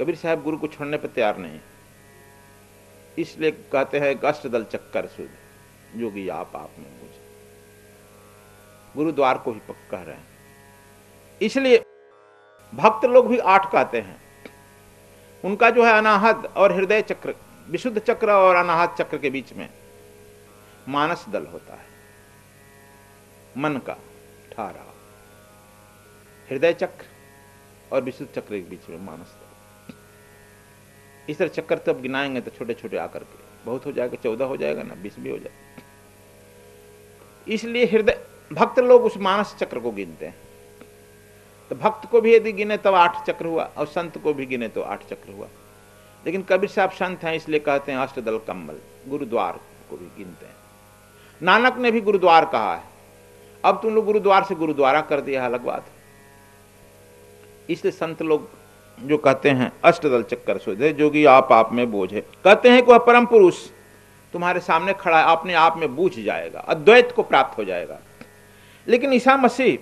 कबीर साहब गुरु को छोड़ने पर तैयार नहीं, इसलिए कहते हैं अष्टदल चक्कर सुध जोगी आप में मुझे, गुरुद्वार को ही पक्का कह रहे हैं। इसलिए भक्त लोग भी 8 कहते हैं। उनका जो है अनाहत और हृदय चक्र, विशुद्ध चक्र और अनाहत चक्र के बीच में मानस दल होता है, मन का ठहरा, हृदय चक्र और विशुद्ध चक्र के बीच में मानस दल। इस तरह चक्कर तब गिनाएंगे तो छोटे छोटे आकर के बहुत हो जाएगा, 14 हो जाएगा ना, 20 भी हो जाएगा। इसलिए हृदय भक्त लोग उस मानस चक्र को गिनते हैं। तो भक्त को भी यदि गिने तब 8 चक्र हुआ, और संत को भी गिने तो 8 चक्र हुआ। लेकिन कबीर साहब संत हैं, इसलिए कहते हैं अष्टदल कम्बल, गुरुद्वार को भी गिनते हैं। नानक ने भी गुरुद्वार कहा है। अब तुम लोग गुरुद्वार से गुरुद्वारा कर दिया, अलग बात है। इसलिए संत लोग जो कहते हैं अष्टदल चक्कर सोधे जोगी आप में बोझ है, कहते हैं कि वह परम पुरुष तुम्हारे सामने खड़ा है, अपने आप में बूझ जाएगा, अद्वैत को प्राप्त हो जाएगा। लेकिन ईसा मसीह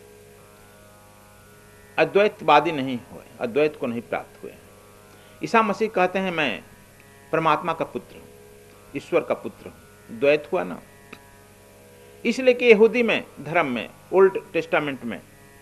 अद्वैतवादी नहीं हुए, अद्वैत को नहीं प्राप्त हुए। ईसा मसीह कहते हैं मैं परमात्मा का पुत्र हूं, ईश्वर का पुत्र हूं। द्वैत हुआ ना, इसलिए कि यहूदी में धर्म में ओल्ड टेस्टामेंट में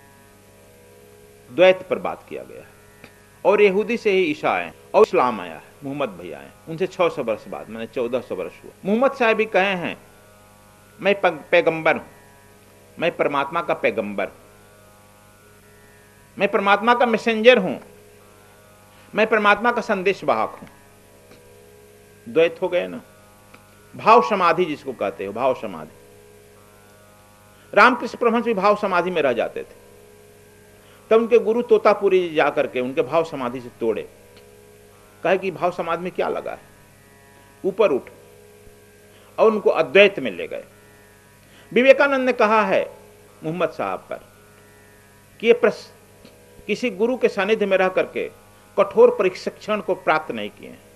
द्वैत पर बात किया गया है, और यहूदी से ही ईसा आए और इस्लाम आया है, मोहम्मद भैया आए, उनसे 600 वर्ष बाद, मैंने 1400 वर्ष हुआ। मोहम्मद साहब भी कहे हैं मैं पैगंबर हूं, मैं परमात्मा का पैगंबर हूं, मैं परमात्मा का मैसेंजर हूं, मैं परमात्मा का संदेश वाहक हूं। द्वैत हो गए ना। भाव समाधि जिसको कहते हो, भाव समाधि। रामकृष्ण परमहंस भी भाव समाधि में रह जाते थे, तब उनके गुरु तोतापुरी जाकर के उनके भाव समाधि से तोड़े, कहे कि भाव समाधि में क्या लगा है, ऊपर उठ, और उनको अद्वैत में ले गए। विवेकानंद ने कहा है मोहम्मद साहब पर कि ये किसी गुरु के सानिध्य में रह करके कठोर प्रशिक्षण को प्राप्त नहीं किए हैं,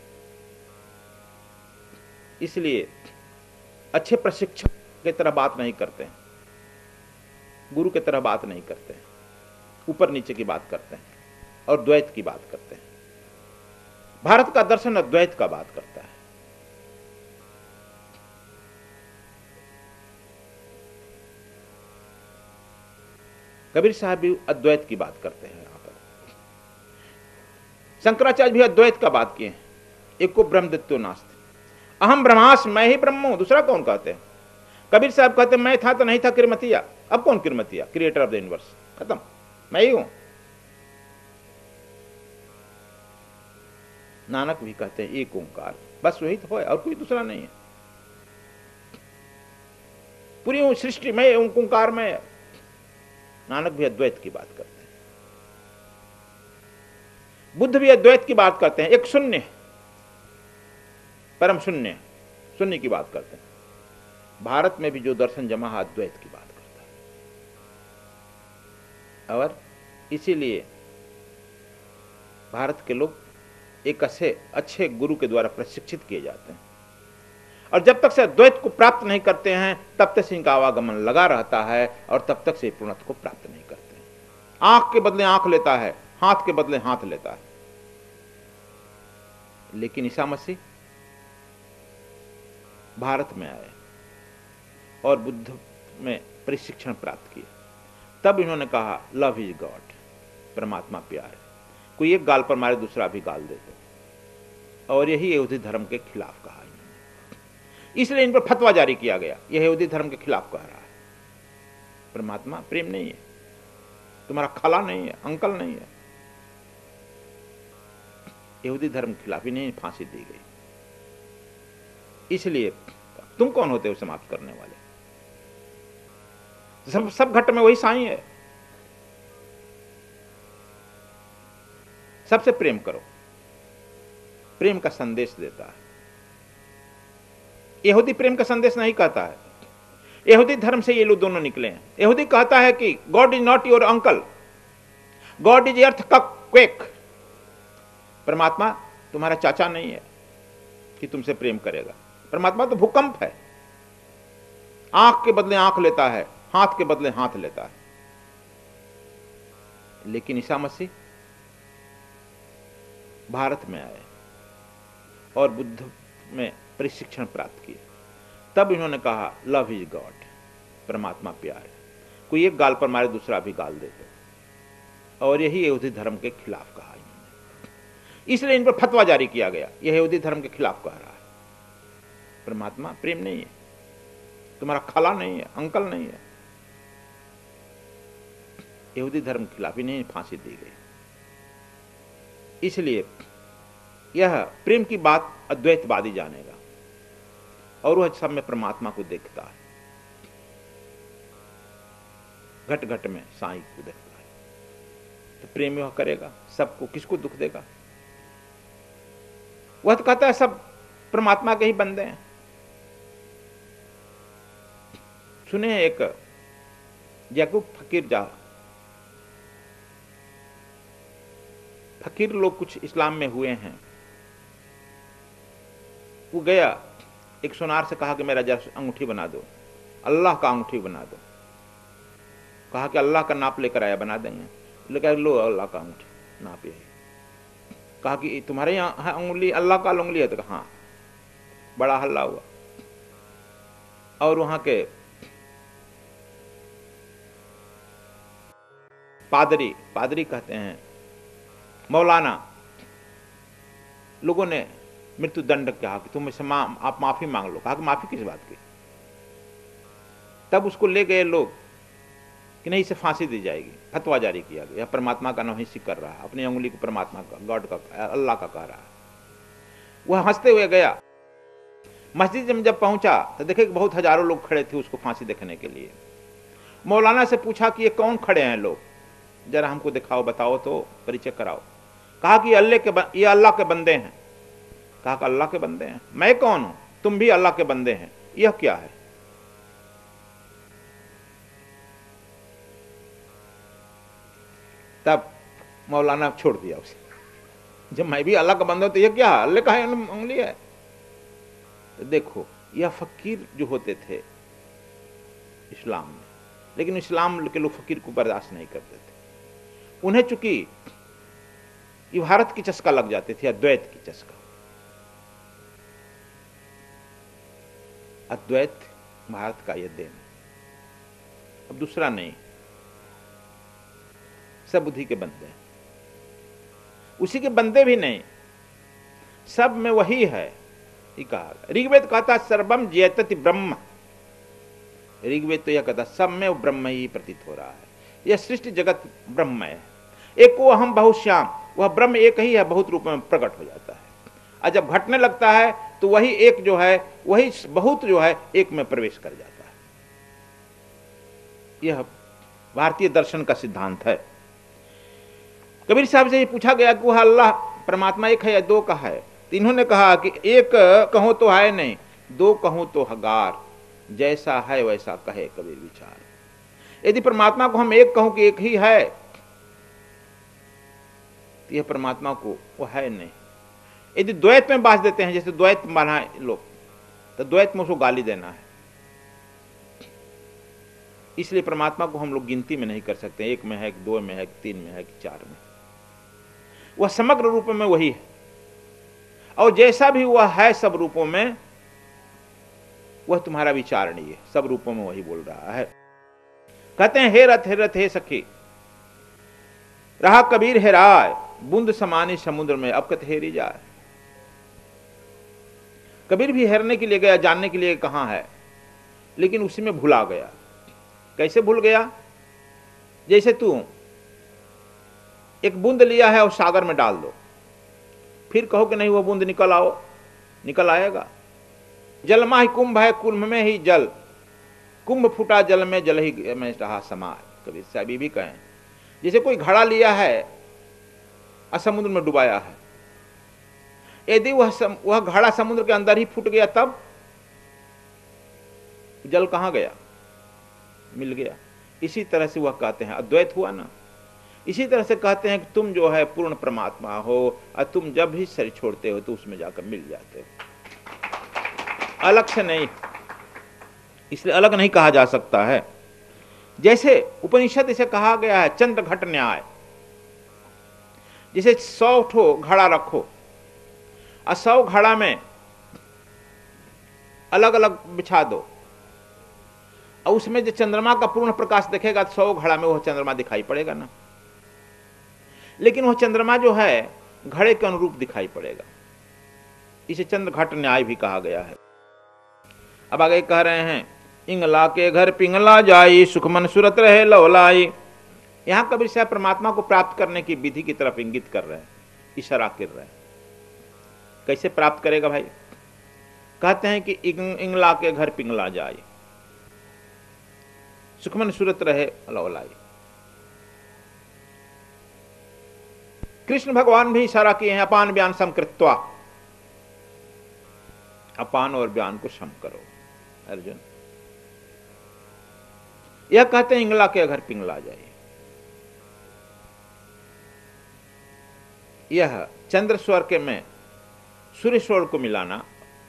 इसलिए अच्छे प्रशिक्षक की तरह बात नहीं करते हैं, गुरु की तरह बात नहीं करते हैं, ऊपर नीचे की बात करते हैं और द्वैत की बात करते हैं। भारत का दर्शन अद्वैत का बात करता है। कबीर साहब भी अद्वैत की बात करते हैं। यहां पर शंकराचार्य भी अद्वैत का बात किए हैं। एक को ब्रह्मदित्यो नास्ति, अहम ब्रह्मास्मि, मैं ही ब्रह्म हूं, दूसरा कौन कहते हैं। कबीर साहब कहते मैं था तो नहीं था किरमतिया, अब कौन Kirmatiya, creator of the universe, खत्म, मैं ही हूं। नानक भी कहते हैं एक ओंकार, बस वही तो है और कोई दूसरा नहीं है। पूरी सृष्टि में ओंकार में। नानक भी अद्वैत की बात करते हैं, बुद्ध भी अद्वैत की बात करते हैं। एक शून्य, परम शून्य, शून्य की बात करते हैं। भारत में भी जो दर्शन जमा है अद्वैत की बात करता है। और इसीलिए भारत के लोग एक अच्छे गुरु के द्वारा प्रशिक्षित किए जाते हैं, और जब तक से अद्वैत को प्राप्त नहीं करते हैं तब तक से इनका आवागमन लगा रहता है, और तब तक से पूर्णत्व को प्राप्त नहीं करते हैं। आंख के बदले आंख लेता है, हाथ के बदले हाथ लेता है। लेकिन ईसा मसीह भारत में आए और बुद्ध में प्रशिक्षण प्राप्त किया, तब इन्होंने कहा लव इज गॉड, परमात्मा प्यार है। कोई एक गाल पर मारे दूसरा भी गाल देते, और यही यहूदी धर्म के खिलाफ कहा इन्होंने। इसलिए इन पर फतवा जारी किया गया, यह यहूदी धर्म के खिलाफ कह रहा है। परमात्मा प्रेम नहीं है, तुम्हारा खाला नहीं है, अंकल नहीं है। यहूदी धर्म के खिलाफ ही नहीं फांसी दी गई। इसलिए तुम कौन होते हो समाप्त करने वाले। सब घट में वही साईं है। सबसे प्रेम करो, प्रेम का संदेश देता है। यहूदी प्रेम का संदेश नहीं कहता है। यहूदी धर्म से ये लोग दोनों निकले हैं। यहूदी कहता है कि God is not your uncle, God is earthquake. परमात्मा तुम्हारा चाचा नहीं है कि तुमसे प्रेम करेगा। परमात्मा तो भूकंप है, आंख के बदले आंख लेता है, हाथ के बदले हाथ लेता है। लेकिन ईसा मसीह भारत में आए और बुद्ध में प्रशिक्षण प्राप्त किए, तब इन्होंने कहा लव इज गॉड, परमात्मा प्यार है। कोई एक गाल पर मारे दूसरा भी गाल देते, और यही यहूदी धर्म के खिलाफ कहा इन्होंने। इसलिए इन पर फतवा जारी किया गया, यह यहूदी धर्म के खिलाफ कह रहा है। परमात्मा प्रेम नहीं है, तुम्हारा खाला नहीं है, अंकल नहीं है। यहूदी धर्म के खिलाफ इन्हें फांसी दी गई। इसलिए यह प्रेम की बात अद्वैतवादी जानेगा, और वह सब में परमात्मा को देखता है, घट घट में साईं को देखता है। तो प्रेम वह करेगा सबको, किसको दुख देगा? वह तो कहता है सब परमात्मा के ही बंदे हैं। सुने एक याकूब फकीर लोग कुछ इस्लाम में हुए हैं। वो गया, एक सुनार से कहा कि मेरा जरा अंगूठी बना दो, अल्लाह का अंगूठी बना दो। कहा कि अल्लाह का नाप लेकर आया, बना देंगे। लेकिन लो अल्लाह का अंगूठी, नाप यही। कहा कि तुम्हारे यहाँ उंगली अल्लाह का उंगली है? तो कहा हाँ। बड़ा हल्ला हुआ, और वहां के पादरी कहते हैं, मौलाना लोगों ने मृत्यु दंड कहा कि तुम इससे आप माफी मांग लो। कहा कि माफी किस बात की? तब उसको ले गए लोग कि नहीं, इसे फांसी दी जाएगी। फतवा जारी किया गया, परमात्मा का नहिसी कर रहा है, अपनी उंगली को परमात्मा का, गॉड का, अल्लाह का कह रहा है। वह हंसते हुए गया। मस्जिद में जब पहुंचा तो देखे कि बहुत हजारों लोग खड़े थे उसको फांसी देखने के लिए। मौलाना से पूछा कि ये कौन खड़े हैं लोग, जरा हमको दिखाओ, बताओ तो, परिचय कराओ। कहा कि ये अल्लाह के बंदे हैं। कहा कि अल्लाह के बंदे हैं? मैं कौन हूं? तुम भी अल्लाह के बंदे हैं, यह क्या है? तब मौलाना छोड़ दिया उसे। जब मैं भी अल्लाह का बंदा हूं तो यह क्या है? अल्लाह का उंगली है? तो देखो, यह फकीर जो होते थे इस्लाम में, लेकिन इस्लाम के लोग फकीर को बर्दाश्त नहीं करते थे। उन्हें चूंकि ये भारत की चस्का लग जाती थी, अद्वैत की चस्का। अद्वैत भारत का यह देन, अब दूसरा नहीं। सब बुद्धि के बंदे हैं, उसी के बंदे भी नहीं, सब में वही है। ये कहा, ऋग्वेद कहता सर्वम जयतति ब्रह्म। ऋग्वेद तो यह कहता सब में ब्रह्म ही प्रतीत हो रहा है। यह सृष्टि जगत ब्रह्म है। एक को अहम बहुश्याम, वह ब्रह्म एक ही है, बहुत रूप में प्रकट हो जाता है। और जब घटने लगता है तो वही एक जो है, वही बहुत जो है एक में प्रवेश कर जाता है। यह भारतीय दर्शन का सिद्धांत है। कबीर साहब से ये पूछा गया कि वह अल्लाह परमात्मा एक है या दो का है? तो इन्होंने कहा कि एक कहूं तो है नहीं, दो कहूं तो हगार, जैसा है वैसा कहे कबीर विचार। यदि परमात्मा को हम एक कहूं कि एक ही है, तो यह परमात्मा को वो है नहीं। यदि द्वैत में बांध देते हैं, जैसे द्वैत माना लोग, तो द्वैत में उसको गाली देना है। इसलिए परमात्मा को हम लोग गिनती में नहीं कर सकते, एक में है, दो में है, तीन में है, चार में। वह समग्र रूप में वही है, और जैसा भी वह है सब रूपों में, वह तुम्हारा विचार नहीं है, सब रूपों में वही बोल रहा है। कहते हैं, हे रथ हे सखी, रहा कबीर हेराय, बूंद समानी समुद्र में, अब कत हेरी जाए। कबीर भी हेरने के लिए गया, जानने के लिए कहां है, लेकिन उसी में भुला गया। कैसे भूल गया? जैसे तू एक बूंद लिया है और सागर में डाल दो, फिर कहो कि नहीं वह बूंद निकल आओ, निकल आएगा। जल माहि कुंभ है, कुंभ में ही जल, कुंभ फूटा जल में, जल ही में रहा समाय। कबीर साहब भी कहें, जैसे कोई घड़ा लिया है और समुद्र में डुबाया है, यदि वह घड़ा समुद्र के अंदर ही फूट गया, तब जल कहां गया? मिल गया। इसी तरह से वह कहते हैं अद्वैत हुआ ना। इसी तरह से कहते हैं कि तुम जो है पूर्ण परमात्मा हो, और तुम जब भी शरीर छोड़ते हो तो उसमें जाकर मिल जाते हो, अलग से नहीं। इसलिए अलग नहीं कहा जा सकता है। जैसे उपनिषद इसे कहा गया है चंद्र घट न्याय। जैसे 100 ठो घड़ा रखो और 100 घड़ा में अलग अलग बिछा दो और उसमें जो चंद्रमा का पूर्ण प्रकाश दिखेगा तो 100 घड़ा में वह चंद्रमा दिखाई पड़ेगा ना, लेकिन वह चंद्रमा जो है घड़े के अनुरूप दिखाई पड़ेगा। इसे चंद्र घट न्याय भी कहा गया है। अब आगे कह रहे हैं, इंगला के घर पिंगला जाई, सुखमन सुरत रहे लवलाई। यहां कबीर साहब परमात्मा को प्राप्त करने की विधि की तरफ इंगित कर रहे हैं, इशारा कर रहे हैं। कैसे प्राप्त करेगा भाई? कहते हैं कि इंगला के घर पिंगला जाए, सुखमन सुरत रहे लवलाई। कृष्ण भगवान भी इशारा किए हैं, अपान व्यान समकृत्वा, अपान और व्यान को सम करो अर्जुन। यह कहते हैं इंगला के घर पिंगला जाए। यह चंद्र स्वर के में सूर्य स्वर को मिलाना,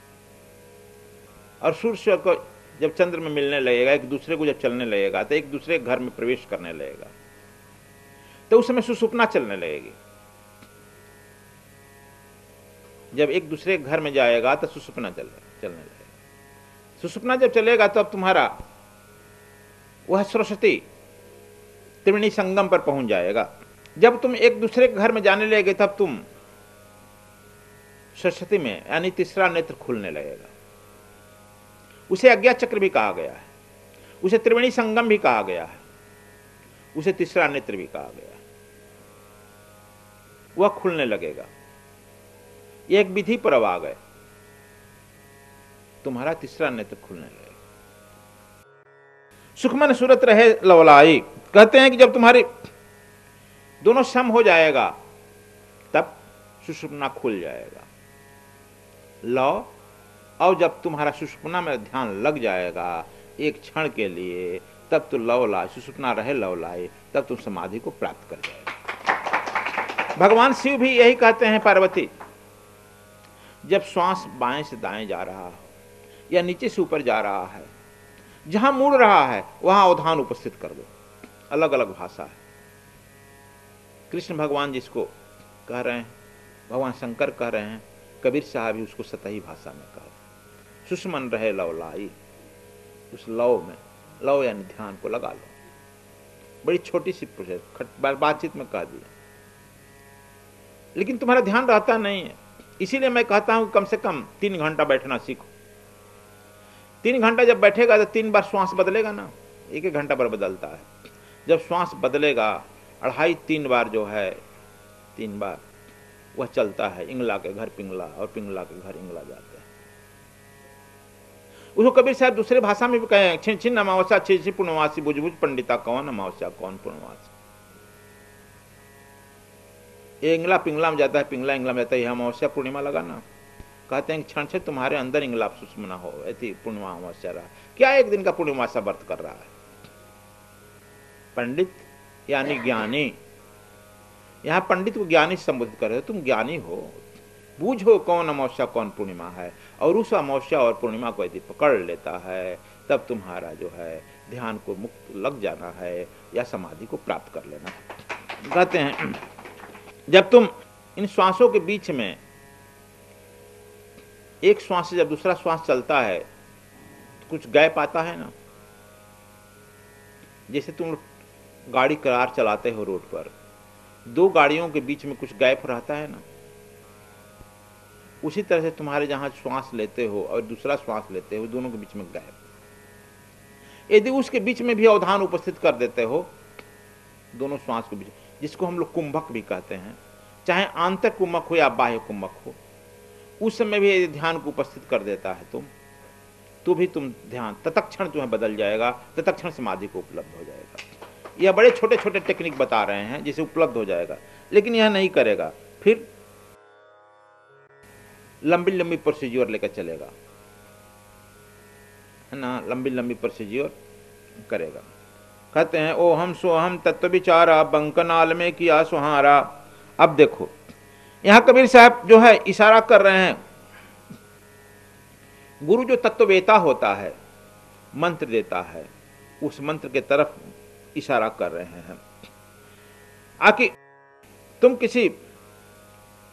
और सूर्य स्वर को जब चंद्र में मिलने लगेगा, एक दूसरे को जब चलने लगेगा तो एक दूसरे के घर में प्रवेश करने लगेगा, तो उस समय सुषुप्ना चलने लगेगी। जब एक दूसरे के घर में जाएगा तो सुषुप्ना चलने लगेगा। सुषुप्ना जब चलेगा तो अब तुम्हारा वह सरस्वती त्रिवेणी संगम पर पहुंच जाएगा। जब तुम एक दूसरे के घर में जाने लगेगे तब तुम सरस्वती में यानी तीसरा नेत्र खुलने लगेगा। उसे अज्ञा चक्र भी कहा गया है, उसे त्रिवेणी संगम भी कहा गया है, उसे तीसरा नेत्र भी कहा गया है। वह खुलने लगेगा। एक विधि पर अब आ गए, तुम्हारा तीसरा नेत्र खुलने लगेगा। सुखमन सुरत रहे लवलाई, कहते हैं कि जब तुम्हारे दोनों सम हो जाएगा तब सुषुप्ना खुल जाएगा। लव, और जब तुम्हारा सुषुप्ना में ध्यान लग जाएगा एक क्षण के लिए, तब तो लवलाय, सुषुप्ना रहे लवलाय, तब तुम समाधि को प्राप्त कर जाएगा। भगवान शिव भी यही कहते हैं पार्वती, जब श्वास बाएं से दाएं जा रहा हो या नीचे से ऊपर जा रहा है, जहां मुड़ रहा है वहां अवधान उपस्थित कर दो। अलग अलग भाषा है। कृष्ण भगवान जिसको कह रहे हैं, भगवान शंकर कह रहे हैं, कबीर साहब भी उसको सतही भाषा में कह रहे हैं। सुषमन रहे लवलाई, उस लव में, लव यानी ध्यान को लगा लो। बड़ी छोटी सी प्रोसेस, बातचीत में कह दिया, लेकिन तुम्हारा ध्यान रहता नहीं है। इसीलिए मैं कहता हूं कम से कम 3 घंटा बैठना सीखो। 3 घंटा जब बैठेगा तो 3 बार श्वास बदलेगा ना, 1-1 घंटा पर बदलता है। जब श्वास बदलेगा 2.5-3 बार जो है, 3 बार वह चलता है। इंगला के घर पिंगला और पिंगला के घर इंगला जाते हैं। उसको कबीर साहब दूसरे भाषा में भी कहे हैं, छिन छिन अमावस्या छिन पूर्णवासी, बुझ बुझ पंडिता कौन अमावस्या कौन पूर्णवासी। ये इंगला पिंगला में जाता है, पिंगला इंगला में जाता है। अमावस्या पूर्णिमा लगाना, कहते हैं क्षण से तुम्हारे अंदर इंगला सुषुम्ना हो, ऐसी पूर्णिमा अमावस्या रहा। क्या 1 दिन का पूर्णिमा सा व्रत कर रहा है? पंडित यानी ज्ञानी, यहां पंडित को ज्ञानी संबोधित कर रहे हो। तुम ज्ञानी हो, बूझो कौन अमावस्या कौन पूर्णिमा है, और उस अमावस्या और पूर्णिमा को यदि पकड़ लेता है तब तुम्हारा जो है ध्यान को मुक्त लग जाना है या समाधि को प्राप्त कर लेना है। कहते हैं जब तुम इन श्वासों के बीच में एक श्वास से जब दूसरा श्वास चलता है तो कुछ गैप आता है ना। जैसे तुम गाड़ी कार चलाते हो रोड पर, 2 गाड़ियों के बीच में कुछ गैप रहता है ना, उसी तरह से तुम्हारे जहां श्वास लेते हो और दूसरा श्वास लेते हो, दोनों के बीच में गैप, यदि उसके बीच में भी अवधान उपस्थित कर देते हो, दोनों श्वास के बीच, जिसको हम लोग कुंभक भी कहते हैं, चाहे आंतरिक कुंभक हो या बाह्य कुंभक हो, उस समय भी यदि ध्यान को उपस्थित कर देता है तो भी तुम ध्यान तत्क्षण तुम्हें बदल जाएगा, तत्क्षण समाधि को उपलब्ध हो जाएगा। यह बड़े छोटे छोटे टेक्निक बता रहे हैं जिसे उपलब्ध हो जाएगा, लेकिन यह नहीं करेगा फिर लंबी लंबी प्रोसीजर लेकर चलेगा, है ना, लंबी लंबी प्रोसीजर करेगा। कहते हैं ओ हम सोहम तत्व विचारा, बंकनाल में किया सुहारा। अब देखो यहां कबीर साहब जो है इशारा कर रहे हैं, गुरु जो तत्ववेता होता है, मंत्र देता है, उस मंत्र के तरफ इशारा कर रहे हैं। आकि तुम किसी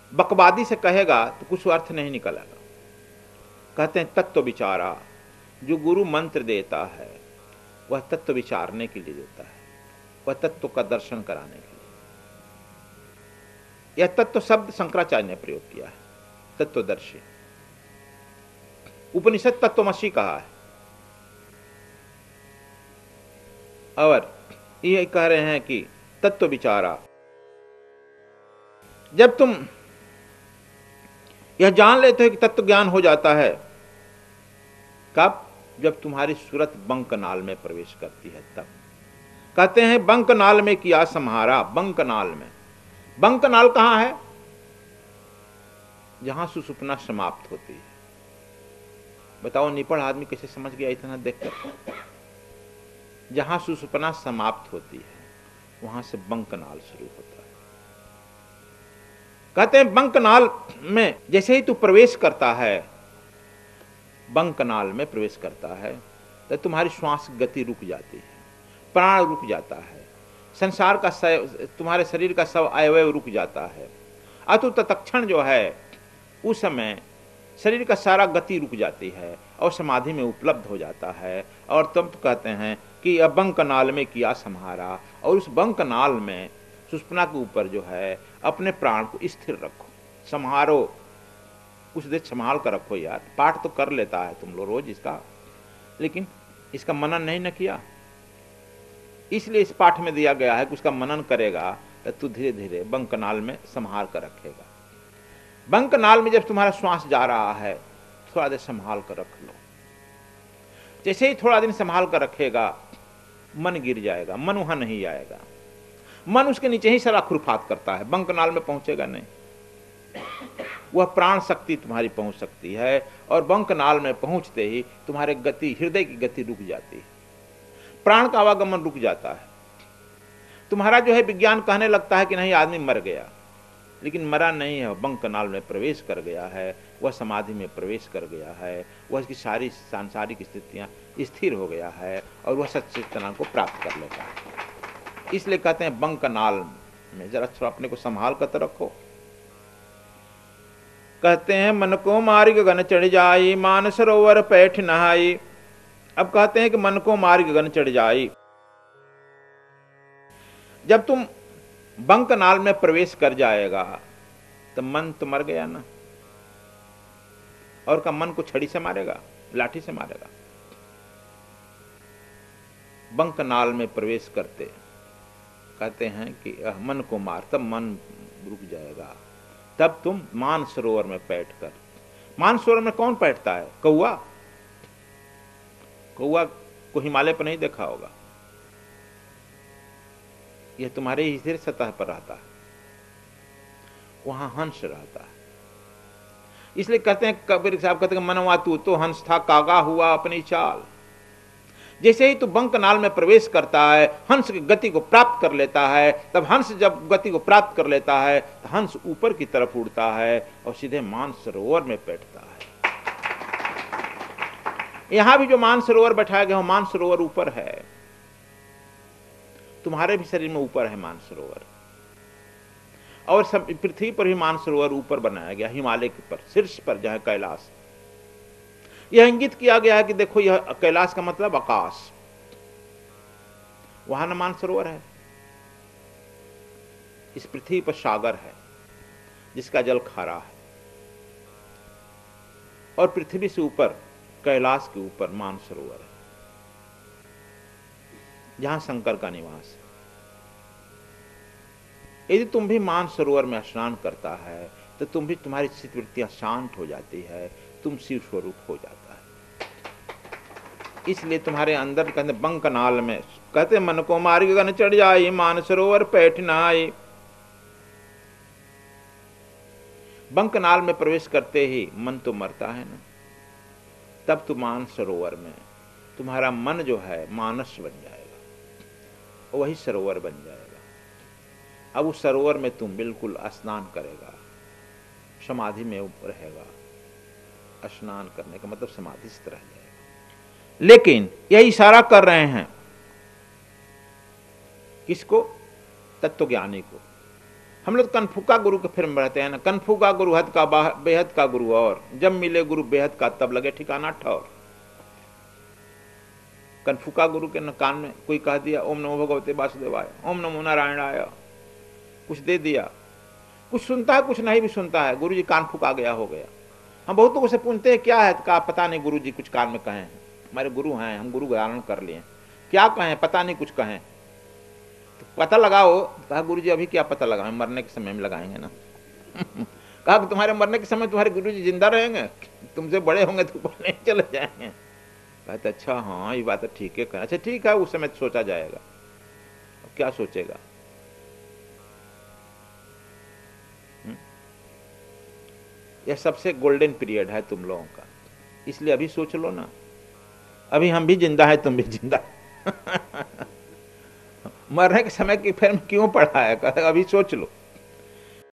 बकवादी से कहेगा तो कुछ अर्थ नहीं निकलेगा। कहते हैं तत्व विचारा, जो गुरु मंत्र देता है वह तत्व विचारने के लिए देता है, वह तत्व का दर्शन कराने के लिए। यह तत्व शब्द शंकराचार्य ने प्रयोग किया है, तत्वदर्शी। उपनिषद तत्वमसी कहा है, और ये कह रहे हैं कि तत्व विचारा। जब तुम यह जान लेते हो कि तत्व ज्ञान हो जाता है, कब? जब तुम्हारी सूरत बंकनाल में प्रवेश करती है तब। कहते हैं बंकनाल में किया सम्हारा। बंकनाल में, बंकनाल कहां है? जहां सुषुप्ना समाप्त होती है। बताओ निपढ़ आदमी कैसे समझ गया इतना देखकर? जहां सुषुप्ना समाप्त होती है वहां से बंकनाल शुरू होता है। कहते हैं बंकनाल में जैसे ही तू प्रवेश करता है, बंकनाल में प्रवेश करता है, तो तुम्हारी श्वास गति रुक जाती है, प्राण रुक जाता है, संसार का तुम्हारे शरीर का सब अवयव रुक जाता है। अतु तत्क्षण जो है उस समय शरीर का सारा गति रुक जाती है और समाधि में उपलब्ध हो जाता है। और तब तो कहते हैं कि अब बंकनाल में किया सम्हारा, और उस बंकनाल में सुषुप्ना के ऊपर जो है अपने प्राण को स्थिर रखो, संहारो, कुछ देर संभाल कर रखो। यार पाठ तो कर लेता है तुम लोग रोज इसका, लेकिन इसका मनन नहीं न किया, इसलिए इस पाठ में दिया गया है कि उसका मनन करेगा तो तू धीरे धीरे बंकनाल में संभाल कर रखेगा। बंकनाल में जब तुम्हारा श्वास जा रहा है, थोड़ा देर संभाल कर रख लो। जैसे ही थोड़ा दिन संभाल कर रखेगा, मन गिर जाएगा, मन वहां नहीं आएगा। मन उसके नीचे ही सारा खुरफात करता है, बंकनाल में पहुंचेगा नहीं। वह प्राण शक्ति तुम्हारी पहुंच सकती है, और बंकनाल में पहुंचते ही तुम्हारे गति, हृदय की गति रुक जाती है, प्राण का आवागमन रुक जाता है। तुम्हारा जो है विज्ञान कहने लगता है कि नहीं आदमी मर गया, लेकिन मरा नहीं है, बंकनाल में प्रवेश कर गया है, वह समाधि में प्रवेश कर गया है, वह इसकी सारी सांसारिक स्थितियां स्थिर हो गया है और वह सच्चिदानंद को प्राप्त कर लेता है। इसलिए कहते हैं बंकनाल में जरा थोड़ा अपने को संभाल कर रखो। कहते हैं मन को मार्ग गगन चढ़ जाई, मान सरोवर पैठ नहाई। अब कहते हैं कि मन को मार्ग गगन चढ़ जाई। जब तुम बंकनाल में प्रवेश कर जाएगा तो मन तो मर गया ना, और का मन को छड़ी से मारेगा, लाठी से मारेगा। बंकनाल में प्रवेश करते कहते हैं कि मन को मार, तब मन रुक जाएगा। तब तुम मानसरोवर में बैठकर, मानसरोवर में कौन बैठता है? कौआ। कौआ को हिमालय पर नहीं देखा होगा, यह तुम्हारे ही सिर सतह पर रहता है, वहां हंस रहता है। इसलिए कहते हैं, कबीर साहब कहते हैं मनवा तू तो हंस था, कागा हुआ अपनी चाल। जैसे ही तू बंकनाल में प्रवेश करता है, हंस की गति को प्राप्त कर लेता है, तब हंस जब गति को प्राप्त कर लेता है तो हंस ऊपर की तरफ उड़ता है और सीधे मानसरोवर में बैठता है। यहां भी जो मानसरोवर बैठाया गया, मानसरोवर ऊपर है, तुम्हारे भी शरीर में ऊपर है मानसरोवर, और सब पृथ्वी पर भी मानसरोवर ऊपर बनाया गया, हिमालय के ऊपर शीर्ष पर जहां कैलाश। यह इंगित किया गया है कि देखो यह कैलाश का मतलब आकाश, वहां न मानसरोवर है, इस पृथ्वी पर सागर है जिसका जल खारा है, और पृथ्वी से ऊपर कैलाश के ऊपर मानसरोवर है जहां शंकर का निवास है। यदि तुम भी मानसरोवर में स्नान करता है तो तुम भी, तुम्हारी चित्तवृत्तियां शांत हो जाती है, तुम शिव स्वरूप हो जाता है। इसलिए तुम्हारे अंदर कहते बंकनाल में, कहते मन को मार्ग गगन चढ़ जाई, मानसरोवर पैठ नहाई। बंकनाल में प्रवेश करते ही मन तो मरता है ना, तब तुम मानसरोवर में तुम्हारा मन जो है मानस बन जाएगा, वही सरोवर बन जाएगा। अब उस सरोवर में तुम बिल्कुल स्नान करेगा, समाधि में रहेगा। स्नान करने का मतलब समाधिस्थ रह जाएगा। लेकिन यह इशारा कर रहे हैं किसको? तत्वज्ञानी को। हम लोग कनफुका गुरु के फिल्म रहते हैं ना, कनफुका गुरु हद का बेहद का गुरु और, जब मिले गुरु बेहद का तब लगे ठिकाना ठौर। कनफुका गुरु के कान में कोई कह दिया ओम नमो भगवते वासुदेवाय, ओम नमो नारायणाय, कुछ दे दिया, कुछ सुनता है कुछ नहीं भी सुनता है, गुरु जी कान फुका गया हो गया। हम बहुत लोगों से पूछते हैं क्या है, कहा पता नहीं गुरु जी कुछ कान में कहे हैं, हमारे गुरु हैं, हम गुरु धारण कर लिए, क्या कहें पता नहीं कुछ कहें, तो पता लगाओ। कहा गुरु जी अभी क्या पता लगाएं, मरने के समय में लगाएंगे ना। कहा तुम्हारे मरने के समय तुम्हारे गुरु जी जिंदा रहेंगे, तुमसे बड़े होंगे तो बोलने चले जाएंगे। कहते अच्छा हाँ ये बात ठीक है, अच्छा ठीक है उस समय सोचा जाएगा। अब क्या सोचेगा, यह सबसे गोल्डन पीरियड है तुम लोगों का, इसलिए अभी सोच लो ना, अभी हम भी जिंदा है तुम भी जिंदा है। मरने के समय की फिल्म क्यों पढ़ा है, अभी सोच लो।